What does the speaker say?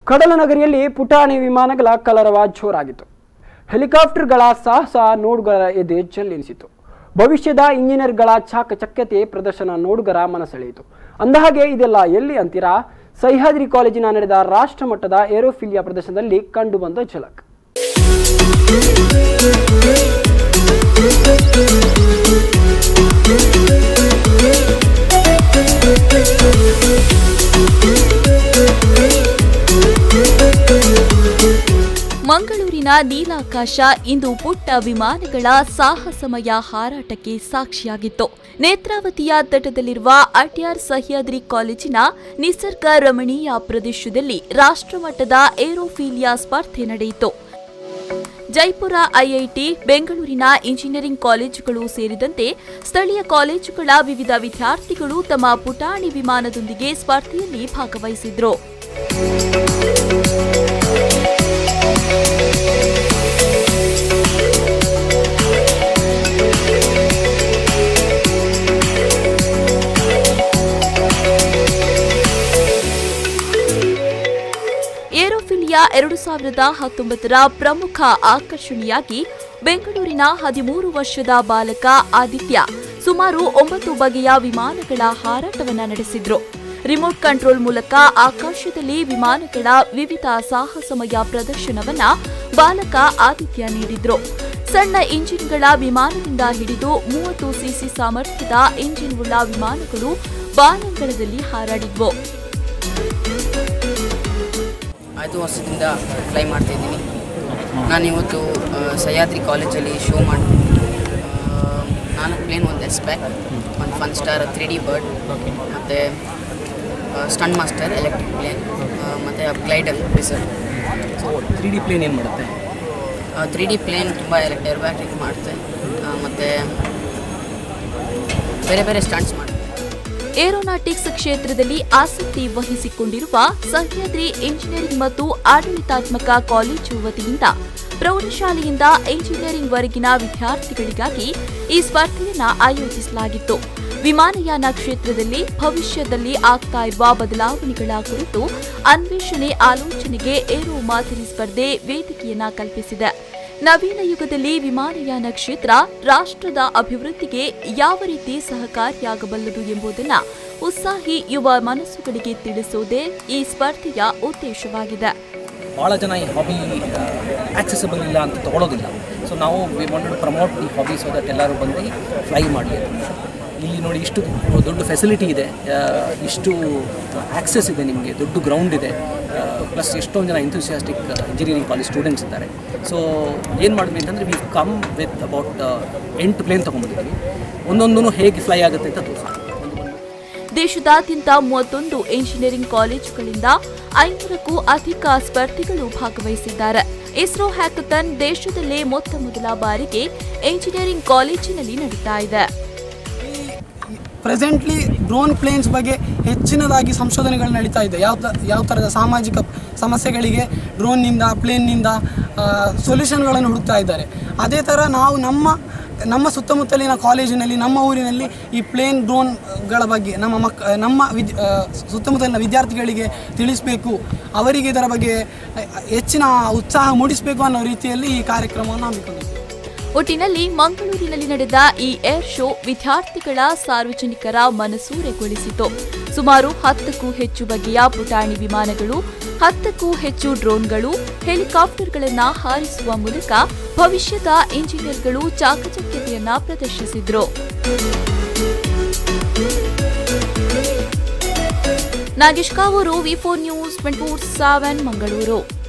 ಕಡಲನಗರಿಯಲ್ಲಿ ಪುಟಾಣಿ ವಿಮಾನಗಳ ಕಲರವ ಜೋರಾಗಿತ್ತು. ಹೆಲಿಕಾಪ್ಟರ್ಗಳ ಸಾಹಸ ನೋಡುಗರ ಎದೆ ಜಲ್ಲೆನಿಸಿತು. ಭವಿಷ್ಯದ ಇಂಜಿನಿಯರ್ಗಳ ಚಾಕಚಕ್ಯತೆ ಪ್ರದರ್ಶನ ನೋಡುಗರ ಮನಸೆಳೆಯಿತು. ಅಂದಹಾಗೆ ಇದೆಲ್ಲ ಎಲ್ಲಿ ಅಂತೀರಾ? ಸಹ್ಯಾದ್ರಿ ಕಾಲೇಜಿನ ನಡೆದ ರಾಷ್ಟ್ರಮಟ್ಟದ ಏರೋಫಿಲಿಯಾ ಪ್ರದರ್ಶನದಲ್ಲಿ ಕಂಡುಬಂದ ಝಲಕ್. ಮಂಗಳೂರಿನ ನೀಲಾಕಾಶ ಇಂದು ಪುಟ್ಟ ವಿಮಾನಗಳ ಸಾಹಸಮಯ ಹಾರಾಟಕ್ಕೆ ಸಾಕ್ಷಿಯಾಗಿತ್ತು. ನೇತ್ರಾವತಿಯ ತಟದಲ್ಲಿರುವ ಅಟ್ಯಾರ್ ಸಹ್ಯಾದ್ರಿ ಕಾಲೇಜಿನ ನಿಸರ್ಗ ರಮಣೀಯ ಪ್ರದೇಶದಲ್ಲಿ ರಾಷ್ಟ್ರಮಟ್ಟದ ಏರೋಫಿಲಿಯಾ ಸ್ಪರ್ಧೆ ನಡೆಯಿತು. ಜೈಪುರ ಐಐಟಿ, ಬೆಂಗಳೂರಿನ ಇಂಜಿನಿಯರಿಂಗ್ ಕಾಲೇಜುಗಳು ಸೇರಿದಂತೆ ಸ್ಥಳೀಯ ಕಾಲೇಜುಗಳ ವಿವಿಧ ವಿದ್ಯಾರ್ಥಿಗಳು ತಮ್ಮ ಪುಟಾಣಿ ವಿಮಾನದೊಂದಿಗೆ ಸ್ಪರ್ಧೆಯಲ್ಲಿ ಭಾಗವಹಿಸಿದ್ರು. ಏರೋಫಿಲಿಯಾ 2019ರ ಪ್ರಮುಖ ಆಕರ್ಷಣೆಯಾಗಿ ಬೆಂಗಳೂರಿನ 13 ವರ್ಷದ ಬಾಲಕ ಆದಿತ್ಯ ಸುಮಾರು 9 ಬಗೆಯ ವಿಮಾನಗಳ ಹಾರಾಟವನ್ನು ನಡೆಸಿದ್ರು. ರಿಮೋಟ್ ಕಂಟ್ರೋಲ್ ಮೂಲಕ ಆಕಾಶದಲ್ಲಿ ವಿಮಾನಗಳ ವಿವಿಧ ಸಾಹಸಮಯ ಪ್ರದರ್ಶನವನ್ನ ಬಾಲಕ ಆದಿತ್ಯ ನೀಡಿದ್ರು. ಸಣ್ಣ ಇಂಜಿನ್ಗಳ ವಿಮಾನದಿಂದ ಹಿಡಿದು 30 ಸಿಸಿ ಸಾಮರ್ಥ್ಯದ ಇಂಜಿನ್ ಉಳ್ಳ ವಿಮಾನಗಳು ಬಾನಂಗಳದಲ್ಲಿ ಹಾರಾಡಿದ್ವು. 5 ವರ್ಷದಿಂದ ಫ್ಲೈ ಮಾಡ್ತಾ ಇದ್ದೀನಿ. ನಾನಿವತ್ತು ಸಹ್ಯಾದ್ರಿ ಕಾಲೇಜಲ್ಲಿ ಶೋ ಮಾಡ್ತೀನಿ. 4 ಪ್ಲೇನ್, ಒಂದು ಎಸ್ಪ್ಯಾಕ್, ಒಂದು ಫನ್ ಸ್ಟಾರ್ 3D ಬರ್ಡ್, ಮತ್ತು ಸ್ಟಂಟ್ ಮಾಸ್ಟರ್ ಎಲೆಕ್ಟ್ರಿಕ್ ಪ್ಲೇನ್, ಮತ್ತು glider reserve. So 3D plane ಏನು ಮಾಡುತ್ತೆ? 3D ಪ್ಲೇನ್ ತುಂಬ ಏರ್ಬ್ಯಾಗ್ ಮಾಡುತ್ತೆ, ಮತ್ತು ಬೇರೆ ಬೇರೆ ಸ್ಟಂಟ್ಸ್ ಮಾಡುತ್ತೆ. ಏರೋನಾಟಿಕ್ಸ್ ಕ್ಷೇತ್ರದಲ್ಲಿ ಆಸಕ್ತಿ ವಹಿಸಿಕೊಂಡಿರುವ ಸಹ್ಯಾದ್ರಿ ಇಂಜಿನಿಯರಿಂಗ್ ಮತ್ತು ಆಡಳಿತಾತ್ಮಕ ಕಾಲೇಜು ವತಿಯಿಂದ ಪ್ರೌಢಶಾಲೆಯಿಂದ ಇಂಜಿನಿಯರಿಂಗ್ ವರೆಗಿನ ವಿದ್ಯಾರ್ಥಿಗಳಿಗಾಗಿ ಈ ಸ್ಪರ್ಧೆಯನ್ನು ಆಯೋಜಿಸಲಾಗಿತ್ತು. ವಿಮಾನಯಾನ ಕ್ಷೇತ್ರದಲ್ಲಿ ಭವಿಷ್ಯದಲ್ಲಿ ಆಗ್ತಾ ಇರುವ ಬದಲಾವಣೆಗಳ ಕುರಿತು ಅನ್ವೇಷಣೆ ಆಲೋಚನೆಗೆ ಏರೋ ಮಾದರಿ ಸ್ಪರ್ಧೆ ವೇದಿಕೆಯನ್ನ ಕಲ್ಪಿಸಿದೆ. ನವೀನ ಯುಗದಲ್ಲಿ ವಿಮಾನಯಾನ ಕ್ಷೇತ್ರ ರಾಷ್ಟ್ರದ ಅಭಿವೃದ್ಧಿಗೆ ಯಾವ ರೀತಿ ಸಹಕಾರಿಯಾಗಬಲ್ಲದು ಎಂಬುದನ್ನು ಉತ್ಸಾಹಿ ಯುವ ಮನಸ್ಸುಗಳಿಗೆ ತಿಳಿಸುವುದೇ ಈ ಸ್ಪರ್ಧೆಯ ಉದ್ದೇಶವಾಗಿದೆ. ಭಾಳ ಜನ ಈ ಹಾಬಿ ಆಕ್ಸೆಸಿಬಲ್ ಇಲ್ಲ ಅಂತ ತಗೊಳ್ಳೋದಿಲ್ಲ. ಸೊ ನಾವು we wanted to promote the hobby so that ಎಲ್ಲರೂ ಬಂದು ಫ್ಲೈ ಮಾಡಲಿ. ಇಲ್ಲಿ ನೋಡಿ, ಇಷ್ಟು ದೊಡ್ಡ ಫೆಸಿಲಿಟಿ ಇದೆ, ಇಷ್ಟು ಆಕ್ಸೆಸ್ ಇದೆ, ನಿಮಗೆ ದೊಡ್ಡ ಗ್ರೌಂಡ್ ಇದೆ, ಪ್ಲಸ್ ಎಷ್ಟೊಂದು ಜನ ಎಂಥೂಸಿಯಾಸ್ಟಿಕ್ ಇಂಜಿನಿಯರಿಂಗ್ ಕಾಲೇಜ್ ಸ್ಟೂಡೆಂಟ್ಸ್ ಇದ್ದಾರೆ. ಸೊ ಏನು ಮಾಡಿದ್ವಿ ಅಂತಂದರೆ we come with about 8 plane ತೊಗೊಂಡ್ಬಂದಿದ್ವಿ. ಒಂದೊಂದೂ ಹೇಗೆ ಫ್ಲೈ ಆಗುತ್ತೆ ಅಂತ ತೋರಿಸ್ತೀವಿ. ದೇಶದಾದ್ಯಂತ 31 ಇಂಜಿನಿಯರಿಂಗ್ ಕಾಲೇಜುಗಳಿಂದ 500ಕ್ಕೂ ಅಧಿಕ ಸ್ಪರ್ಧಿಗಳು ಭಾಗವಹಿಸಿದ್ದಾರೆ. ಇಸ್ರೋ ಹ್ಯಾಕಥಾನ್ ದೇಶದಲ್ಲೇ ಮೊದಲ ಬಾರಿಗೆ ಇಂಜಿನಿಯರಿಂಗ್ ಕಾಲೇಜಿನಲ್ಲಿ ನಡೀತಾ ಇದೆ. ಪ್ರೆಸೆಂಟ್ಲಿ ಡ್ರೋನ್ ಪ್ಲೇನ್ಸ್ ಬಗ್ಗೆ ಹೆಚ್ಚಿನದಾಗಿ ಸಂಶೋಧನೆಗಳು ನಡೀತಾ ಇದೆ. ಯಾವ ಥರದ ಸಾಮಾಜಿಕ ಸಮಸ್ಯೆಗಳಿಗೆ ಡ್ರೋನ್ನಿಂದ, ಪ್ಲೇನ್ನಿಂದ ಸೊಲ್ಯೂಷನ್ಗಳನ್ನು ಹುಡುಕ್ತಾ ಇದ್ದಾರೆ. ಅದೇ ಥರ ನಾವು ನಮ್ಮ ಸುತ್ತಮುತ್ತಲಿನ ಕಾಲೇಜಿನಲ್ಲಿ, ನಮ್ಮ ಊರಿನಲ್ಲಿ ಈ ಪ್ಲೇನ್ ಡ್ರೋನ್ಗಳ ಬಗ್ಗೆ ನಮ್ಮ ಸುತ್ತಮುತ್ತಲಿನ ವಿದ್ಯಾರ್ಥಿಗಳಿಗೆ ತಿಳಿಸಬೇಕು, ಅವರಿಗೆ ಇದರ ಬಗ್ಗೆ ಹೆಚ್ಚಿನ ಉತ್ಸಾಹ ಮೂಡಿಸಬೇಕು ಅನ್ನೋ ರೀತಿಯಲ್ಲಿ ಈ ಕಾರ್ಯಕ್ರಮವನ್ನು ಹಮ್ಮಿಕೊಂಡಿದ್ದೇವೆ. ಒಟ್ಟಿನಲ್ಲಿ ಮಂಗಳೂರಿನಲ್ಲಿ ನಡೆದ ಈ ಏರ್ ಶೋ ವಿದ್ಯಾರ್ಥಿಗಳ, ಸಾರ್ವಜನಿಕರ ಮನಸೂರೆಗೊಳಿಸಿತು. ಸುಮಾರು 10ಕ್ಕೂ ಹೆಚ್ಚು ಬಗೆಯ ಪುಟಾಣಿ ವಿಮಾನಗಳು, 10ಕ್ಕೂ ಹೆಚ್ಚು ಡ್ರೋನ್ಗಳು, ಹೆಲಿಕಾಪ್ಟರ್ಗಳನ್ನು ಹಾರಿಸುವ ಮೂಲಕ ಭವಿಷ್ಯದ ಇಂಜಿನಿಯರ್ಗಳು ಚಾಕಚಕ್ಯತೆಯನ್ನ ಪ್ರದರ್ಶಿಸಿದ್ರು. Nagesh Kavoor, V4 News 24/7 Mangaluru.